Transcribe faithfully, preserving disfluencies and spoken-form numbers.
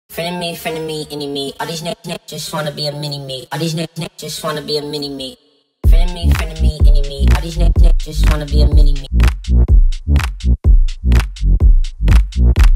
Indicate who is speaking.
Speaker 1: Friend of me, friend of me, any me. All these niggas niggas just wanna be a mini me. All these niggas niggas just wanna be a mini me. Friend of me, friend of me, any me. All these niggas niggas just wanna be a mini me.